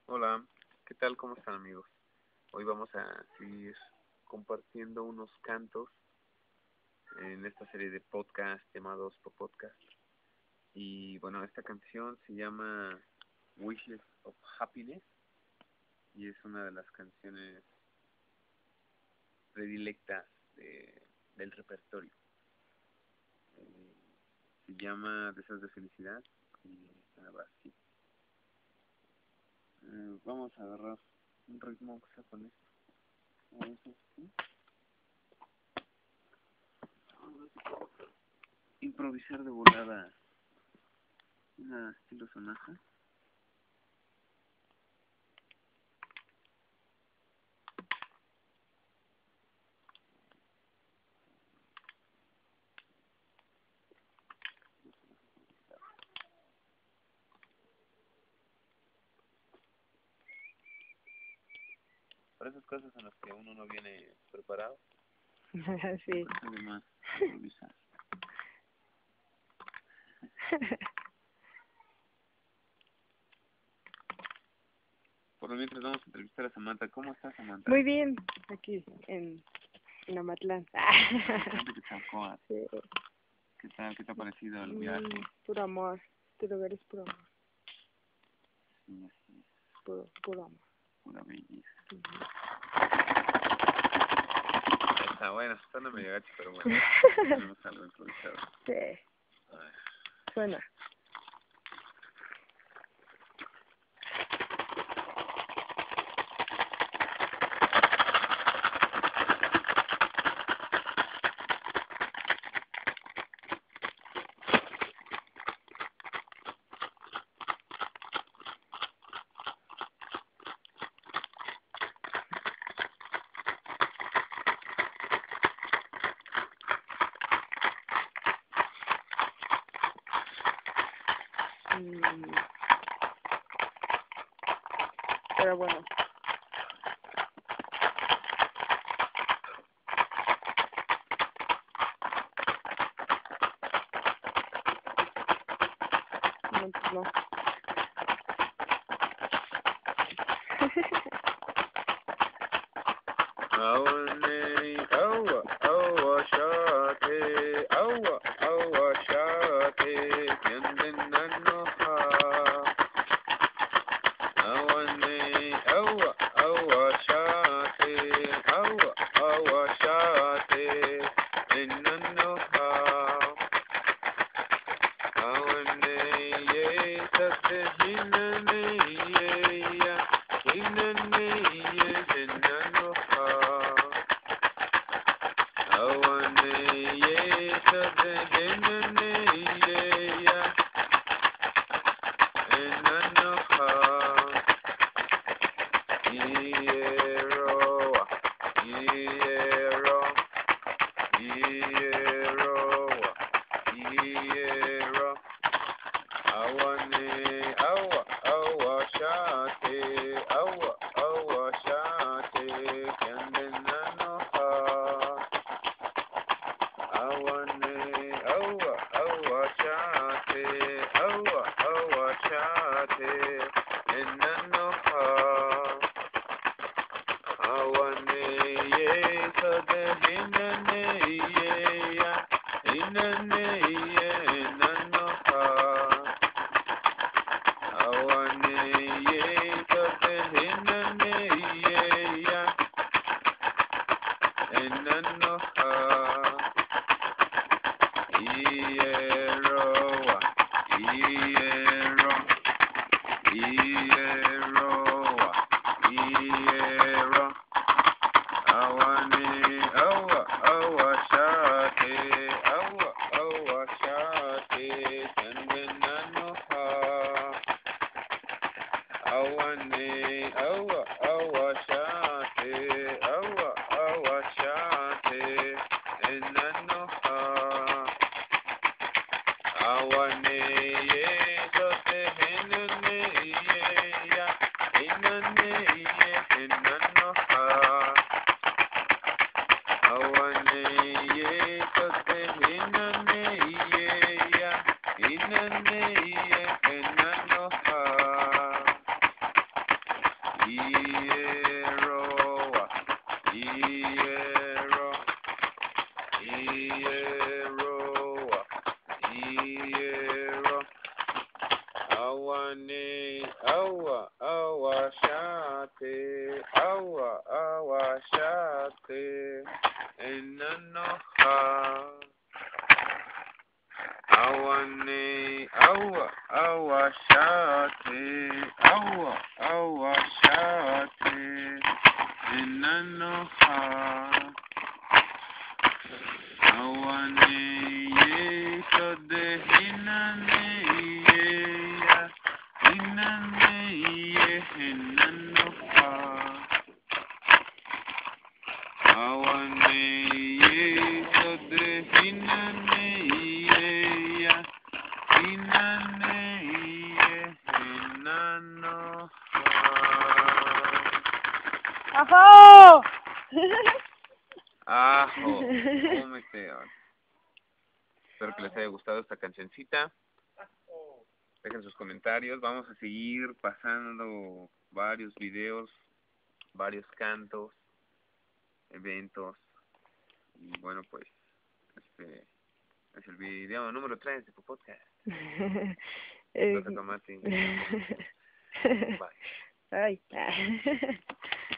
Hola, ¿qué tal? ¿Cómo están, amigos? Hoy vamos a seguir compartiendo unos cantos en esta serie de podcast llamados Popodkast. Y bueno, esta canción se llama Wishes of Happiness y es una de las canciones predilectas del repertorio. Se llama Deseos de Felicidad y va así. Vamos a agarrar un ritmo que sea con esto. Improvisar de volada una estilo sonata. Para esas cosas en las que uno no viene preparado, Sí. además improvisar. Por lo mientras vamos a entrevistar a Samantha. ¿Cómo estás, Samantha? Muy bien, aquí en Amatlán. Sí. ¿Qué tal? ¿Qué te ha parecido el viaje? Puro amor, este lugar es puro amor. Sí, así es. Puro amor. Pura belleza. Está bueno, está medio gacho, pero bueno. Tenemos algo improvisado. Sí. Suena. Pero bueno. No. Ieroa, Iero, Ieroa, Iero. Awane, awa, awa, shate, awa, awa, shate, enanoha. Awane, awa, awa, shate, awa, awa, shate, enanoha. Awane, ye, kode, hinane, ye, ya, hinane, ye, enanoha. Awane, ye, kode, hinane, ye, ya, hinane, ye, enanoha. ¡Ajo! Ajo, cómete. Espero que les haya gustado esta cancioncita. Dejen sus comentarios. Vamos a seguir pasando varios videos, varios cantos, eventos. Y bueno, pues, este es el video número 3 de Popodkast. Toca tomate. Bye. Ay.